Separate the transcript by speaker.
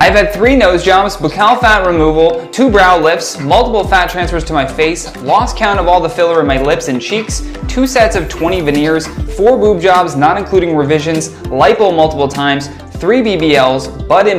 Speaker 1: I've had 3 nose jobs, buccal fat removal, 2 brow lifts, multiple fat transfers to my face, lost count of all the filler in my lips and cheeks, 2 sets of 20 veneers, 4 boob jobs not including revisions, lipo multiple times, 3 BBLs, butt